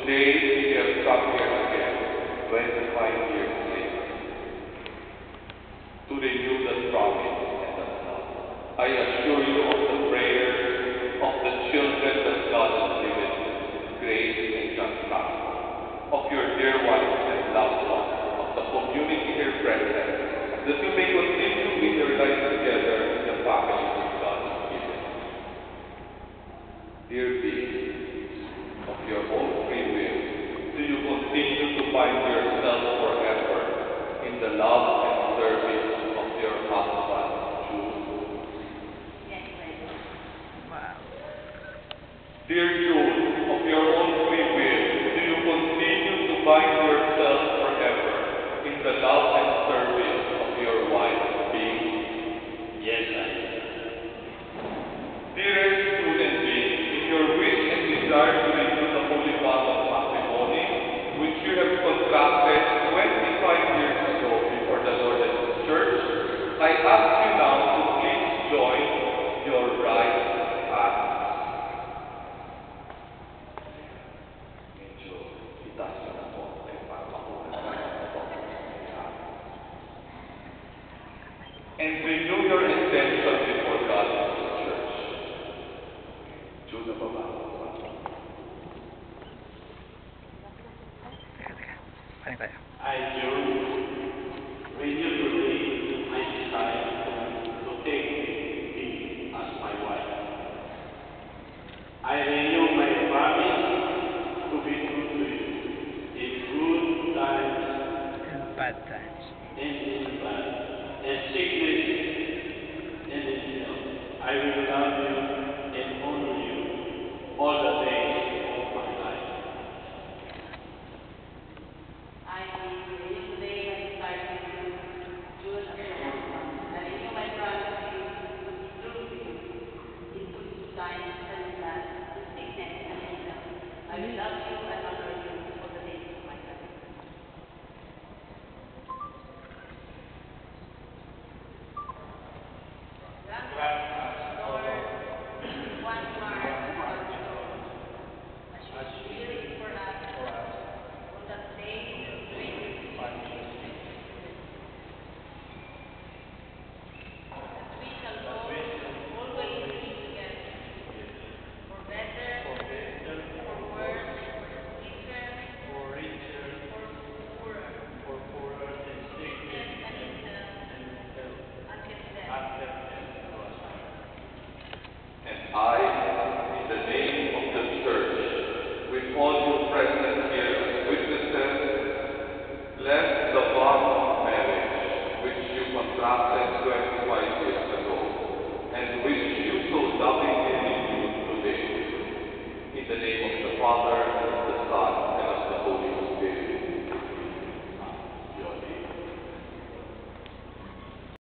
Today we have come here again, 25 years later, to renew the promise and the love. I assure you of the prayers of the children that God has given, Grace and John Castro, of your dear ones and loved ones, of the community here present, that you may continue with your life together in the family that God has given. Dear beings, of your own free will, do you continue to find yourself forever in the love and service of your husband, June? Yes, ma'am. Wow. Dear June, of your own free will, do you continue to find yourself forever in the love and service of your wife, Bing? Yes, sir. Dearest June and Bing, in your wish and desire to renew the holy bond of matrimony, which you have contracted 25 years ago before the Lord and His Church, I ask you now to please join your right hands. Medyo itaas yun na po para makuha tayo ng and renew your intention before God and His Church. June na ba? Paano tayo? I, June, renew today my desire to take thee as my wife. I renew my promise to be true to you in good times And bad times. and in bad, in sickness and in health. I will love you and honor you all the days of my life. I renew today my desire to you, June as your husband. I renew my promise to you to be true to you in good times and in bad, in sickness and in health. I will love you and honor you all the days of my life. Lord, one heart, one soul, as you will for us on that day when you that we shall both always be together, for better, for worse, for richer, for poorer, in sickness and in health, until death. And I, in the name of the Church, with all you present here as witnesses, bless the bond of marriage which you contracted 25 years ago, and which you so lovingly renewed today. In the name of the Father,